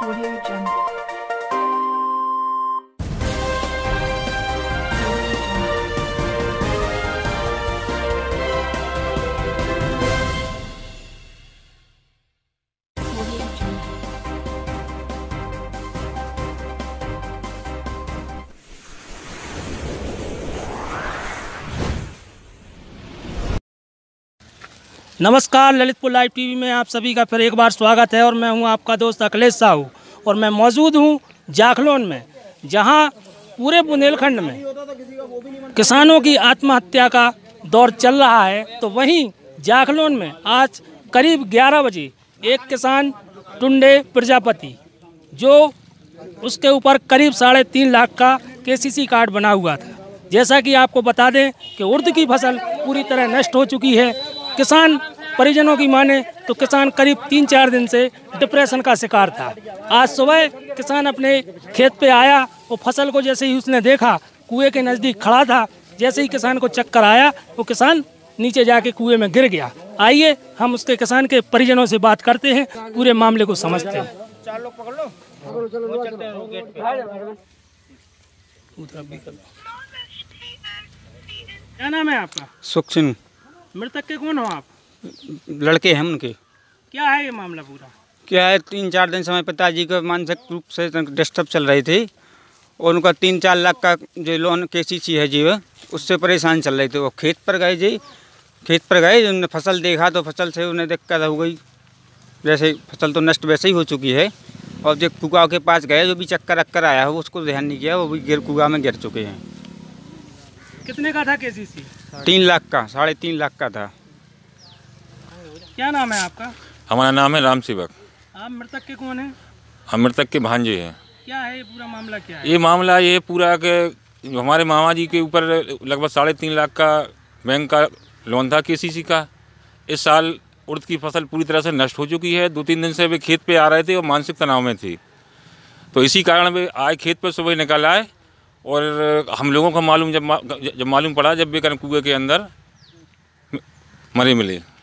Audio Jungle. नमस्कार, Lalitpur live TV में आप सभी का फिर एक बार स्वागत है। और मैं हूं आपका दोस्त अखिलेश साहू और मैं मौजूद हूं जाखलोन में, जहां पूरे बुंदेलखंड में किसानों की आत्महत्या का दौर चल रहा है। तो वहीं जाखलोन में आज करीब 11 बजे एक किसान टुंडे प्रजापति, जो उसके ऊपर करीब 3.5 लाख का केसीसी कार्ड बना हुआ था। जैसा कि आपको बता दें कि उर्द की फसल पूरी तरह नष्ट हो चुकी है। किसान परिजनों की माने तो किसान करीब 3-4 दिन से डिप्रेशन का शिकार था। आज सुबह किसान अपने खेत पे आया और फसल को जैसे ही उसने देखा, कुएं के नज़दीक खड़ा था, जैसे ही किसान को चक्कर आया वो किसान नीचे जाके कुएं में गिर गया। आइए हम उसके किसान के परिजनों से बात करते हैं, पूरे मामले को समझते हैं। 4 लोग पकड़ लो, क्या नाम है आपका? सुख सिंह। मृतक के कौन हो आप? लड़के हैं उनके। क्या है ये मामला पूरा? क्या है, 3-4 दिन समय पिताजी को मानसिक रूप से डिस्टर्ब चल रही थी और उनका 3-4 लाख का जो लोन केसीसी है जी, उससे परेशान चल रहे थे। वो खेत पर गए जी, खेत पर गए, उन्होंने फसल देखा तो फसल से उन्हें दिक्कत हो गई। जैसे फसल तो नष्ट वैसे ही हो चुकी है। और जो कुआं के पास गए, जो भी चक्कर अक्कर आया हो उसको ध्यान नहीं किया, वो भी कुआं में गिर चुके हैं। कितने का था केसीसी? 3 लाख का, 3.5 लाख का था। क्या नाम है आपका? हमारा नाम है राम सेवक। आप मृतक के कौन हैं? हम मृतक के भांजे हैं। क्या है ये पूरा मामला, क्या है? ये मामला ये पूरा कि हमारे मामा जी के ऊपर लगभग 3.5 लाख का बैंक का लोन था केसीसी का। इस साल उड़द की फसल पूरी तरह से नष्ट हो चुकी है। 2-3 दिन से वे खेत पे आ रहे थे और मानसिक तनाव में थे, तो इसी कारण वे आए खेत पर, सुबह निकल आए। और हम लोगों को मालूम जब मालूम पड़ा, जब वे कुएं के अंदर मरे मिले।